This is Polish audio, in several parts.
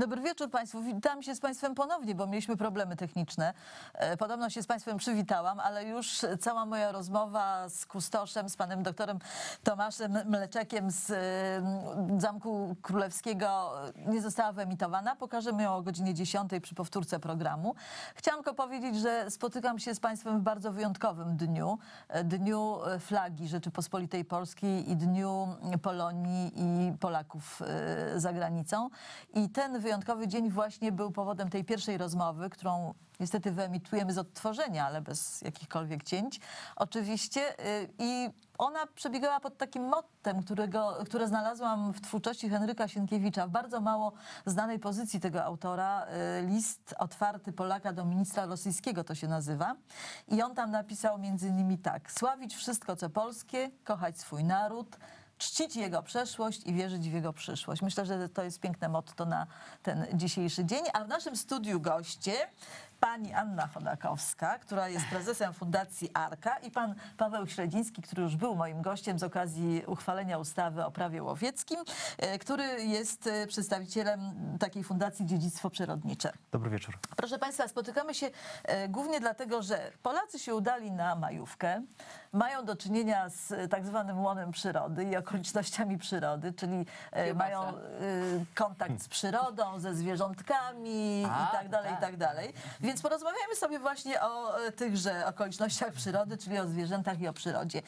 Dobry wieczór Państwu. Witam się z Państwem ponownie, bo mieliśmy problemy techniczne. Podobno się z Państwem przywitałam, ale już cała moja rozmowa z kustoszem, z panem doktorem Tomaszem Mleczekiem z Zamku Królewskiego nie została wyemitowana. Pokażemy ją o godzinie 10 przy powtórce programu. Chciałam tylko powiedzieć, że spotykam się z Państwem w bardzo wyjątkowym dniu. Dniu flagi Rzeczypospolitej Polskiej i Dniu Polonii i Polaków za granicą. I ten wyjątkowy dzień właśnie był powodem tej pierwszej rozmowy, którą niestety wyemitujemy z odtworzenia, ale bez jakichkolwiek cięć oczywiście. I ona przebiegała pod takim mottem, które znalazłam w twórczości Henryka Sienkiewicza, w bardzo mało znanej pozycji tego autora. List otwarty Polaka do ministra rosyjskiego to się nazywa. I on tam napisał między innymi tak: sławić wszystko, co polskie, kochać swój naród, czcić jego przeszłość i wierzyć w jego przyszłość. Myślę, że to jest piękne motto na ten dzisiejszy dzień. A w naszym studiu goście pani Anna Chodakowska, która jest prezesem Fundacji Arka, i pan Paweł Śledziński, który już był moim gościem z okazji uchwalenia ustawy o prawie łowieckim, który jest przedstawicielem takiej Fundacji Dziedzictwo Przyrodnicze. Dobry wieczór. Proszę Państwa, spotykamy się głównie dlatego, że Polacy się udali na majówkę, mają do czynienia z tak zwanym łonem przyrody i okolicznościami przyrody, czyli mają kontakt z przyrodą, ze zwierzątkami i tak dalej, i tak dalej. Więc porozmawiajmy sobie właśnie o tychże okolicznościach przyrody, czyli o zwierzętach i o przyrodzie.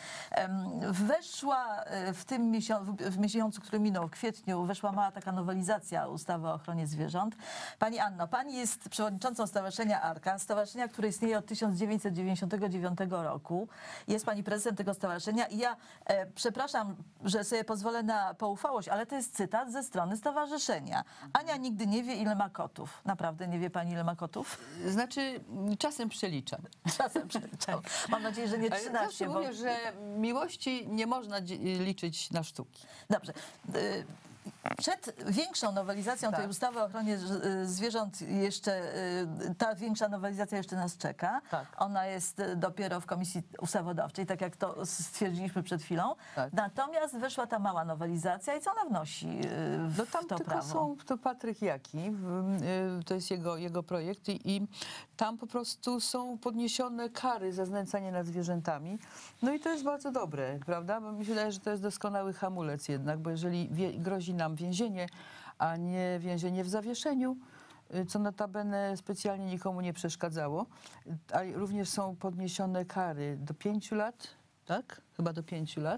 Weszła w miesiącu, który minął, w kwietniu, weszła mała taka nowelizacja ustawy o ochronie zwierząt. Pani Anno, pani jest przewodniczącą Stowarzyszenia Arka, stowarzyszenia, które istnieje od 1999 roku. Jest pani prezesem tego stowarzyszenia i ja przepraszam, że sobie pozwolę na poufałość, ale to jest cytat ze strony stowarzyszenia. Ania nigdy nie wie, ile ma kotów. Naprawdę nie wie pani, ile ma kotów? Znaczy, czasem przeliczam. Czasem przeliczam. Mam nadzieję, że nie 13. Zawsze mówię, że miłości nie można liczyć na sztuki. Dobrze. Przed większą nowelizacją tej ustawy o ochronie zwierząt jeszcze, ta większa nowelizacja jeszcze nas czeka. Ona jest dopiero w Komisji Ustawodawczej, tak jak to stwierdziliśmy przed chwilą. Natomiast weszła ta mała nowelizacja i co ona wnosi w tam to tylko prawo? to Patryk Jaki, to jest jego projekt i tam po prostu są podniesione kary za znęcanie nad zwierzętami. No i to jest bardzo dobre, prawda? Bo mi się wydaje, że to jest doskonały hamulec jednak, bo jeżeli grozi nam więzienie, a nie więzienie w zawieszeniu, co notabene specjalnie nikomu nie przeszkadzało, a również są podniesione kary do 5 lat, tak? Chyba do 5 lat,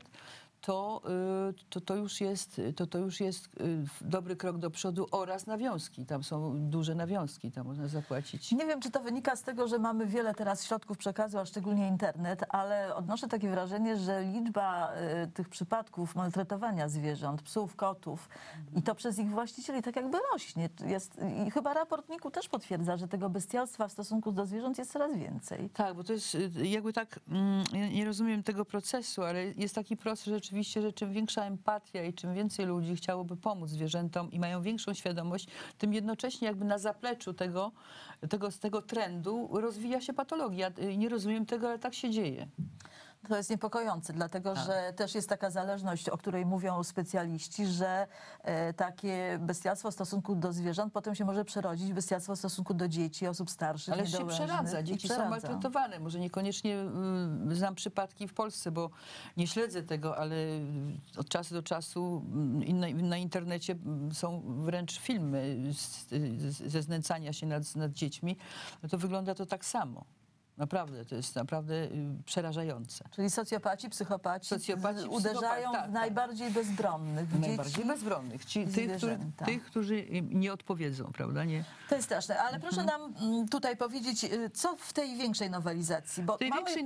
to już jest dobry krok do przodu, oraz nawiązki. Tam są duże nawiązki, tam można zapłacić. Nie wiem, czy to wynika z tego, że mamy wiele teraz środków przekazu, a szczególnie internet, ale odnoszę takie wrażenie, że liczba tych przypadków maltretowania zwierząt, psów, kotów i to przez ich właścicieli tak jakby rośnie. I chyba raport NIK-u też potwierdza, że tego bestialstwa w stosunku do zwierząt jest coraz więcej. Tak, bo to jest jakby tak, ja nie rozumiem tego procesu, ale jest taki proces rzeczywiście, że czym większa empatia i czym więcej ludzi chciałoby pomóc zwierzętom i mają większą świadomość, tym jednocześnie jakby na zapleczu tego trendu rozwija się patologia. Nie rozumiem tego, ale tak się dzieje. To jest niepokojące, dlatego że też jest taka zależność, o której mówią specjaliści, że takie bestialstwo w stosunku do zwierząt potem się może przerodzić w bestialstwo w stosunku do dzieci, osób starszych, ale się przeradza. Dzieci są maltretowane. Może niekoniecznie znam przypadki w Polsce, bo nie śledzę tego, ale od czasu do czasu na internecie są wręcz filmy ze znęcania się nad dziećmi. No to wygląda to tak samo. Naprawdę, to jest naprawdę przerażające. Czyli socjopaci, psychopaci uderzają w najbardziej bezbronnych. W najbardziej bezbronnych. Tych, którzy nie odpowiedzą, prawda? Nie. To jest straszne. Ale proszę nam tutaj powiedzieć, co w tej większej nowelizacji? Bo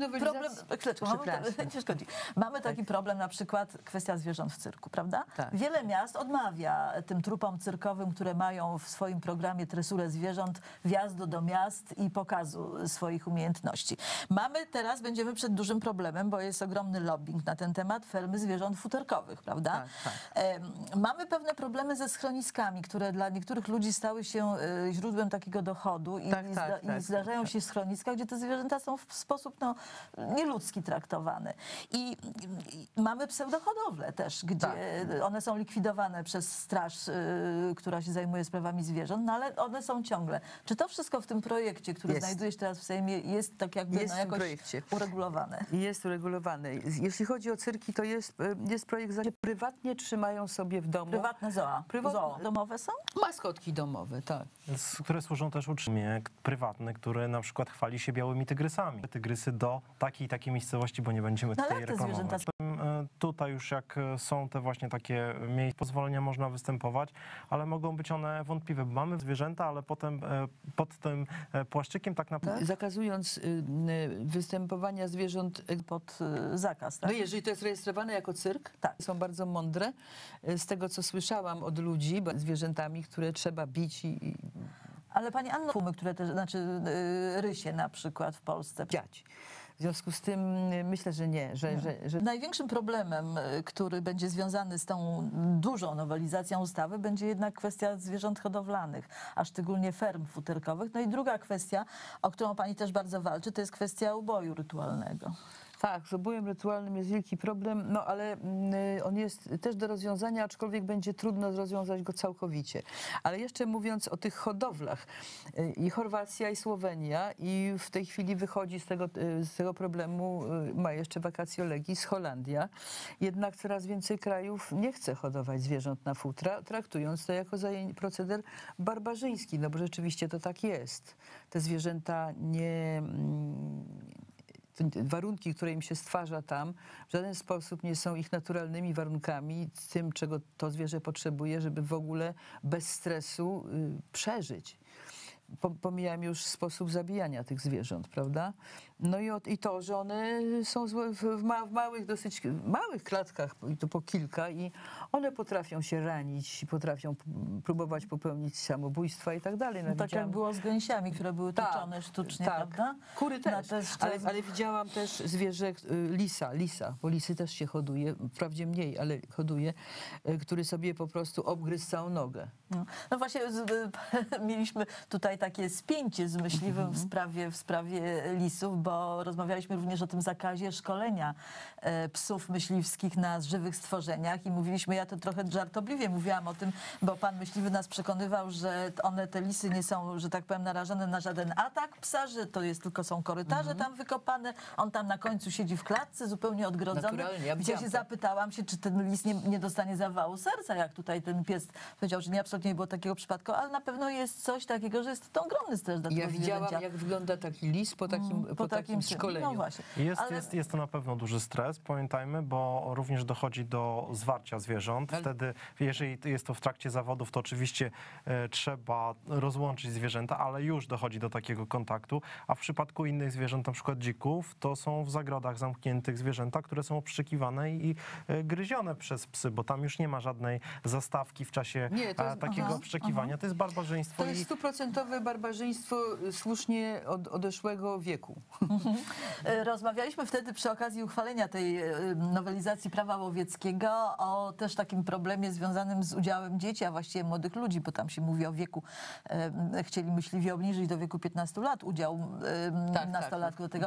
mamy taki problem, na przykład kwestia zwierząt w cyrku, prawda? Tak. Wiele miast odmawia tym trupom cyrkowym, które mają w swoim programie tresurę zwierząt, wjazdu do miast i pokazu swoich umiejętności. umiejętności. Będziemy przed dużym problemem, bo jest ogromny lobbying na ten temat fermy zwierząt futerkowych, prawda? Mamy pewne problemy ze schroniskami, które dla niektórych ludzi stały się źródłem takiego dochodu i zdarzają się schroniska, gdzie te zwierzęta są w sposób nieludzki traktowane. I mamy pseudohodowle też, gdzie one są likwidowane przez straż, która się zajmuje sprawami zwierząt, no ale one są ciągle. Czy to wszystko w tym projekcie, który znajduje się teraz w Sejmie, jest tak jakby jakoś uregulowane? Jest uregulowane. Jeśli chodzi o cyrki, to jest projekt, że prywatnie trzymają sobie w domu. Prywatne zoo. Domowe są? Maskotki domowe, tak. Które służą też utrzymie prywatne, które na przykład chwali się białymi tygrysami. Tygrysy do takiej i takiej miejscowości, bo nie będziemy tutaj reklamować. Tutaj już jak są te właśnie takie miejsca, pozwolenia można występować, ale mogą być one wątpliwe. Mamy zwierzęta, ale potem pod tym płaszczykiem tak naprawdę... Zakazując występowania zwierząt pod zakaz, tak? No jeżeli to jest rejestrowane jako cyrk, są bardzo mądre. Z tego, co słyszałam od ludzi, zwierzętami, które trzeba bić Ale pani Anno, które też, znaczy rysie na przykład w Polsce. Piać. W związku z tym myślę, że nie. Że... Największym problemem, który będzie związany z tą dużą nowelizacją ustawy, będzie jednak kwestia zwierząt hodowlanych, a szczególnie ferm futerkowych. No i druga kwestia, o którą pani też bardzo walczy, to jest kwestia uboju rytualnego. Tak, z ubojem rytualnym jest wielki problem, no ale on jest też do rozwiązania, aczkolwiek będzie trudno rozwiązać go całkowicie. Ale jeszcze mówiąc o tych hodowlach, i Chorwacja, i Słowenia, i w tej chwili wychodzi z tego problemu, ma jeszcze vacatio legis, Holandia. Jednak coraz więcej krajów nie chce hodować zwierząt na futra, traktując to jako proceder barbarzyński, no bo rzeczywiście to tak jest. Te zwierzęta warunki, które im się stwarza tam, w żaden sposób nie są ich naturalnymi warunkami, tym, czego to zwierzę potrzebuje, żeby w ogóle bez stresu przeżyć. Pomijam już sposób zabijania tych zwierząt, prawda? No i to, że one są w małych, dosyć małych klatkach, i to po kilka, i one potrafią się ranić, potrafią próbować popełnić samobójstwa i tak dalej. No tak jak było z gęsiami, które były tuczone sztucznie, prawda? Kury też, ale widziałam też zwierzę, lisa, bo lisy też się hoduje, wprawdzie mniej, ale hoduje, który sobie po prostu obgryzł całą nogę. No właśnie mieliśmy tutaj takie spięcie z myśliwym w sprawie lisów, bo rozmawialiśmy również o tym zakazie szkolenia psów myśliwskich na żywych stworzeniach i mówiliśmy, ja to trochę żartobliwie mówiłam o tym, bo pan myśliwy nas przekonywał, że te lisy nie są, że tak powiem, narażone na żaden atak psa, że to tylko są korytarze tam wykopane, on tam na końcu siedzi w klatce, zupełnie odgrodzony. Ja się zapytałam się, czy ten lis nie dostanie zawału serca, jak tutaj ten pies powiedział, że absolutnie nie było takiego przypadku, ale na pewno jest coś takiego, że jest to ogromny stres dla tego zwierzęcia. Ja widziałam, jak wygląda taki lis po takim szkoleniu. No właśnie. Jest to na pewno duży stres, pamiętajmy, bo również dochodzi do zwarcia zwierząt. Wtedy, jeżeli jest to w trakcie zawodów, to oczywiście trzeba rozłączyć zwierzęta, ale już dochodzi do takiego kontaktu, a w przypadku innych zwierząt, na przykład dzików, to są w zagrodach zamkniętych zwierzęta, które są obszczekiwane i gryzione przez psy, bo tam już nie ma żadnej zastawki w czasie takiego obszczekiwania. To jest barbarzyństwo. To jest 100% barbarzyństwo słusznie odeszłego wieku. Rozmawialiśmy wtedy przy okazji uchwalenia tej nowelizacji prawa łowieckiego o też takim problemie związanym z udziałem dzieci, a właściwie młodych ludzi, bo tam się mówi o wieku, chcieli myśliwi obniżyć do wieku 15 lat udział nastolatków do tego.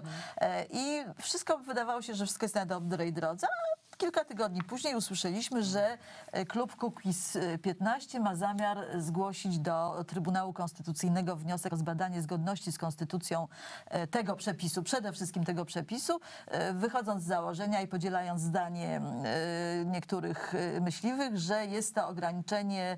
I wszystko wydawało się, że wszystko jest na dobrej drodze, a kilka tygodni później usłyszeliśmy, że klub Kukiz 15 ma zamiar zgłosić do Trybunału Konstytucyjnego wniosek o zbadanie zgodności z konstytucją tego przepisu, przede wszystkim tego przepisu, wychodząc z założenia i podzielając zdanie niektórych myśliwych, że jest to ograniczenie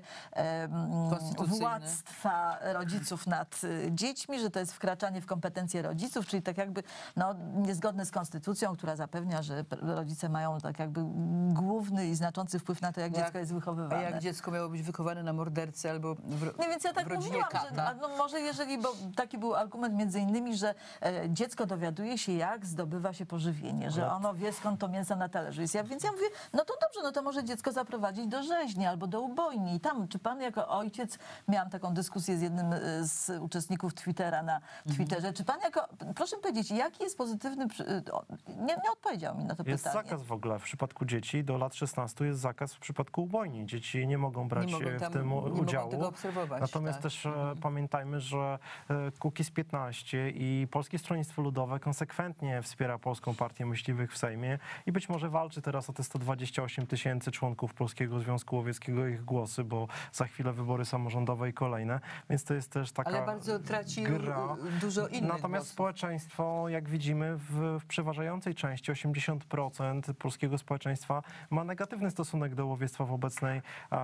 władztwa rodziców nad dziećmi, że to jest wkraczanie w kompetencje rodziców, czyli tak jakby niezgodne z konstytucją, która zapewnia, że rodzice mają tak jakby główny i znaczący wpływ na to, jak dziecko jest wychowywane. A jak dziecko miało być wychowane na mordercy albo więc ja tak mówiłam, że może jeżeli, bo taki był argument między innymi, że dziecko dowiaduje się, jak zdobywa się pożywienie, że ono wie, skąd to mięso na talerzu jest. Więc ja mówię, no to dobrze, no to może dziecko zaprowadzić do rzeźni albo do ubojni. I tam, czy pan jako ojciec miałam taką dyskusję z jednym z uczestników Twittera na Twitterze. Czy pan proszę powiedzieć, jaki jest pozytywny, nie odpowiedział mi na to Jest pytanie. zakaz w ogóle w przypadku dzieci, do lat 16 jest zakaz w przypadku ubojni. Dzieci nie mogą brać w tym udziału. Mogą tego obserwować, Natomiast też pamiętajmy, że Kukiz15 i Polskie Stronnictwo Ludowe konsekwentnie wspiera Polską Partię Myśliwych w Sejmie i być może walczy teraz o te 128 000 członków Polskiego Związku Łowieckiego, ich głosy, bo za chwilę wybory samorządowe i kolejne, więc to jest też taka Ale bardzo traci gra. dużo innych Natomiast głosów. społeczeństwo, jak widzimy, w przeważającej części 80% polskiego społeczeństwa ma negatywny stosunek do łowiectwa w obecnej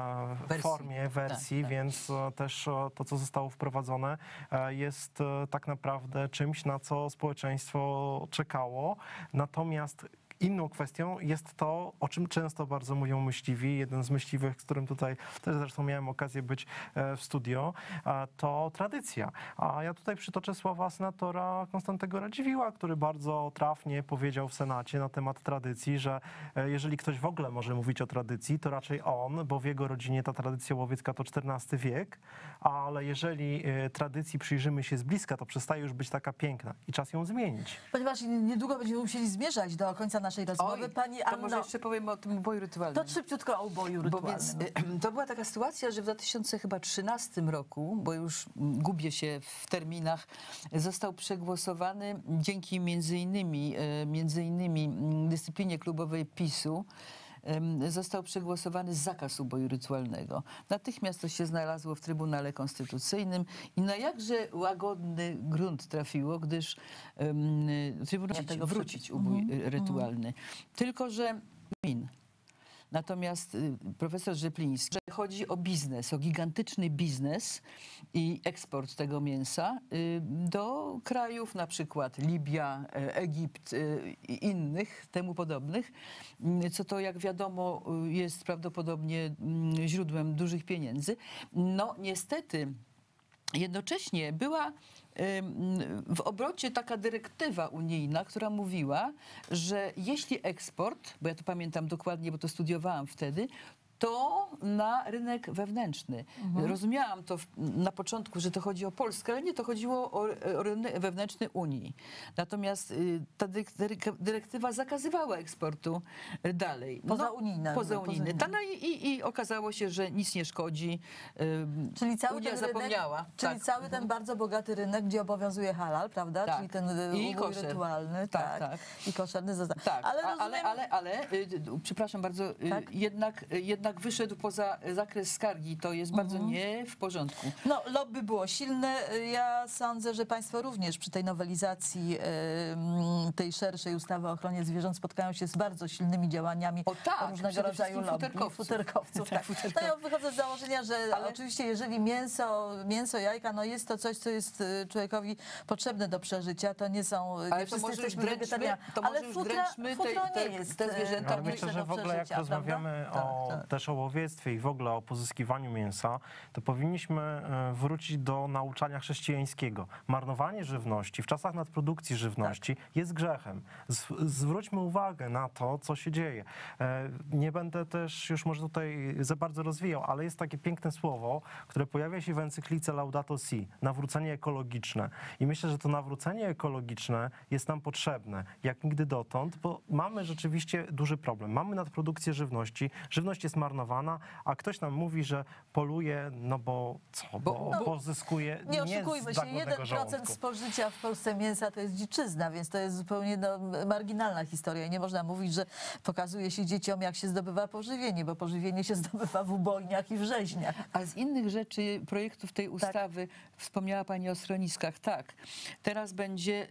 wersji, Tak. więc też to, co zostało wprowadzone, jest tak naprawdę czymś, na co społeczeństwo czekało. Natomiast inną kwestią jest to, o czym często bardzo mówią myśliwi. Jeden z myśliwych, z którym tutaj też zresztą miałem okazję być w studio, to tradycja. A ja tutaj przytoczę słowa senatora Konstantego Radziwiłła, który bardzo trafnie powiedział w Senacie na temat tradycji, że jeżeli ktoś w ogóle może mówić o tradycji, to raczej on, bo w jego rodzinie ta tradycja łowiecka to XIV wiek, ale jeżeli tradycji przyjrzymy się z bliska, to przestaje już być taka piękna i czas ją zmienić. Ponieważ niedługo będziemy musieli zmierzać do końca naszej rozmowy. Pani to Anno, może jeszcze powiem o tym uboju rytualnym. to szybciutko o uboju Bo rytualnym. więc to była taka sytuacja, że w 2013 roku, bo już gubię się w terminach, został przegłosowany dzięki między innymi dyscyplinie klubowej PiS-u, został przegłosowany zakaz uboju rytualnego. Natychmiast to się znalazło w Trybunale Konstytucyjnym i na jakże łagodny grunt trafiło, gdyż Trybunał chciał wrócić ubój rytualny. Tylko że Natomiast profesor Rzepliński, że chodzi o biznes, o gigantyczny biznes i eksport tego mięsa do krajów, na przykład Libia, Egipt i innych temu podobnych, co to jak wiadomo jest prawdopodobnie źródłem dużych pieniędzy. No niestety jednocześnie była w obrocie taka dyrektywa unijna, która mówiła, że jeśli eksport, bo ja to pamiętam dokładnie, bo to studiowałam wtedy, to na rynek wewnętrzny. Rozumiałam to na początku, że to chodzi o Polskę, ale nie, to chodziło o rynek wewnętrzny Unii. Natomiast ta dyrektywa zakazywała eksportu dalej. Pozaunijne. Pozaunijny. I okazało się, że nic nie szkodzi. Czyli cały Unia ten zapomniała. rynek, czyli Tak. cały ten bardzo bogaty rynek, gdzie obowiązuje halal, prawda? Tak. Czyli ten I ubój koszer. rytualny. Tak, tak. I koszerny został. Tak, Ale przepraszam bardzo, Tak? jednak wyszedł poza zakres skargi. To jest bardzo nie w porządku. no, lobby było silne. Ja sądzę, że państwo również przy tej nowelizacji tej szerszej ustawy o ochronie zwierząt spotkają się z bardzo silnymi działaniami O tak, różnego przede rodzaju wszystkim lobby. futerkowców. Tak. No ja wychodzę z założenia, że Ale oczywiście jeżeli mięso, jajka, no jest to coś, co jest człowiekowi potrzebne do przeżycia, to nie są, Ale nie to wszyscy może jesteśmy wegetarianami. ale futro nie jest te zwierzęta. Ale myślę, że w ogóle jak rozmawiamy też o łowiectwie i w ogóle o pozyskiwaniu mięsa, to powinniśmy wrócić do nauczania chrześcijańskiego. Marnowanie żywności w czasach nadprodukcji żywności jest grzechem. Zwróćmy uwagę na to, co się dzieje. Nie będę też już może tutaj za bardzo rozwijał, ale jest takie piękne słowo, które pojawia się w encyklice Laudato Si, nawrócenie ekologiczne. I myślę, że to nawrócenie ekologiczne jest nam potrzebne, jak nigdy dotąd, bo mamy rzeczywiście duży problem. Mamy nadprodukcję żywności, żywność jest marnowana, a ktoś nam mówi, że poluje, no bo co, bo pozyskuje Nie oszukujmy się, zagłodnego 1% żołądku. spożycia w Polsce mięsa to jest dziczyzna, więc to jest zupełnie marginalna historia i nie można mówić, że pokazuje się dzieciom, jak się zdobywa pożywienie, bo pożywienie się zdobywa w ubojniach i w rzeźniach. A z innych rzeczy, projektów tej ustawy, wspomniała pani o schroniskach, tak. Teraz będzie,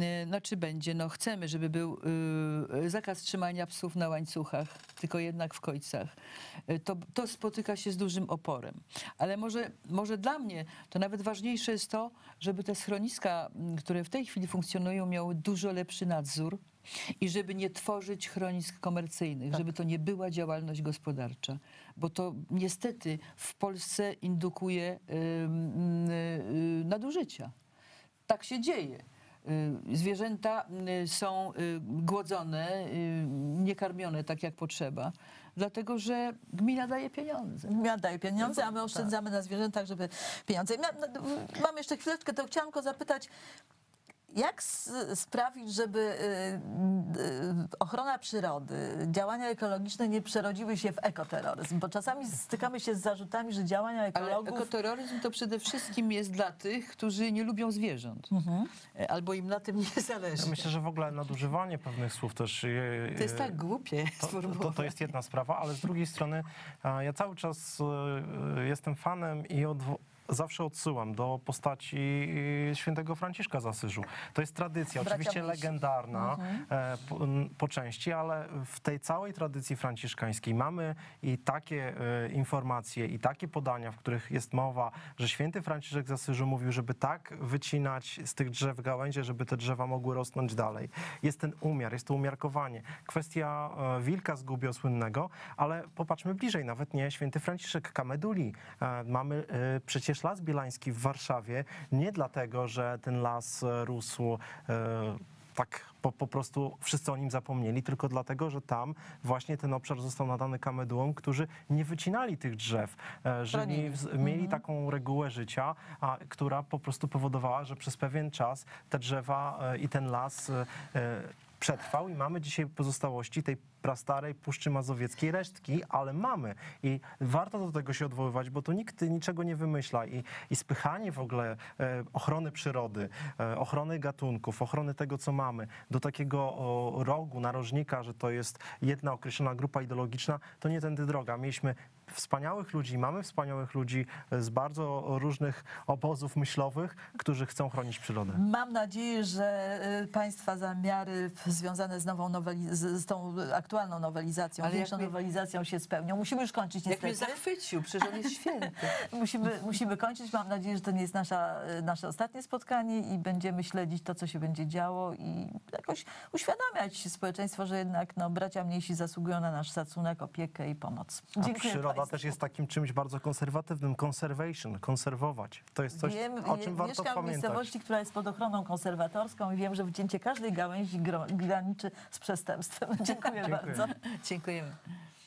chcemy, żeby był zakaz trzymania psów na łańcuchach, tylko jednak w kojcach. To spotyka się z dużym oporem. Ale może dla mnie to nawet ważniejsze jest to, żeby te schroniska, które w tej chwili funkcjonują, miały dużo lepszy nadzór i żeby nie tworzyć schronisk komercyjnych, żeby to nie była działalność gospodarcza, bo to niestety w Polsce indukuje nadużycia. Tak się dzieje. Zwierzęta są głodzone, niekarmione tak jak potrzeba, dlatego że gmina daje pieniądze. Ja daję pieniądze, a my oszczędzamy na zwierzętach, żeby pieniądze. Mam jeszcze chwileczkę, to chciałam go zapytać, jak sprawić, żeby ochrona przyrody, działania ekologiczne nie przerodziły się w ekoterroryzm? Bo czasami stykamy się z zarzutami, że działania Ale ekologów... ekoterroryzm to przede wszystkim jest dla tych, którzy nie lubią zwierząt. Albo im na tym nie zależy. Ja myślę, że w ogóle nadużywanie pewnych słów też... To jest tak głupie sformułowane. To jest jedna sprawa, ale z drugiej strony ja cały czas jestem fanem i zawsze odsyłam do postaci świętego Franciszka z Asyżu. To jest tradycja, Bracia oczywiście Mniejsi. legendarna po części, ale w tej całej tradycji franciszkańskiej mamy i takie informacje, i takie podania, w których jest mowa, że święty Franciszek z Asyżu mówił, żeby tak wycinać z tych drzew gałęzie, żeby te drzewa mogły rosnąć dalej. Jest ten umiar, jest to umiarkowanie. Kwestia wilka z Gubbio słynnego, ale popatrzmy bliżej, nawet nie święty Franciszek, Kameduli. Mamy przecież Las Bielański w Warszawie nie dlatego, że ten las rósł tak po prostu wszyscy o nim zapomnieli, tylko dlatego, że tam właśnie ten obszar został nadany kamedułom, którzy nie wycinali tych drzew, że mieli taką regułę życia, która po prostu powodowała, że przez pewien czas te drzewa i ten las przetrwał i mamy dzisiaj pozostałości tej prastarej Puszczy Mazowieckiej resztki, ale mamy i warto do tego się odwoływać, bo to nikt niczego nie wymyśla i spychanie w ogóle ochrony przyrody, ochrony gatunków, ochrony tego, co mamy, do takiego rogu, narożnika, że to jest jedna określona grupa ideologiczna, to nie tędy droga. Mieliśmy wspaniałych ludzi, mamy wspaniałych ludzi z bardzo różnych obozów myślowych, którzy chcą chronić przyrodę. Mam nadzieję, że państwa zamiary związane z nową z tą aktualną nowelizacją, większą nowelizacją się spełnią. Musimy już kończyć Jak mnie niestety. zachwycił, przecież on jest święty. Musimy kończyć. Mam nadzieję, że to nie jest nasze ostatnie spotkanie i będziemy śledzić to, co się będzie działo i jakoś uświadamiać społeczeństwo, że jednak bracia mniejsi zasługują na nasz szacunek, opiekę i pomoc. Dziękuję Przyroda państwu. też jest takim czymś bardzo konserwatywnym. Conservation, konserwować. To jest coś, o czym warto Mieszkam w pamiętać. miejscowości, która jest pod ochroną konserwatorską i wiem, że wycięcie każdej gałęzi graniczy z przestępstwem. Dziękuję bardzo. Dziękujemy.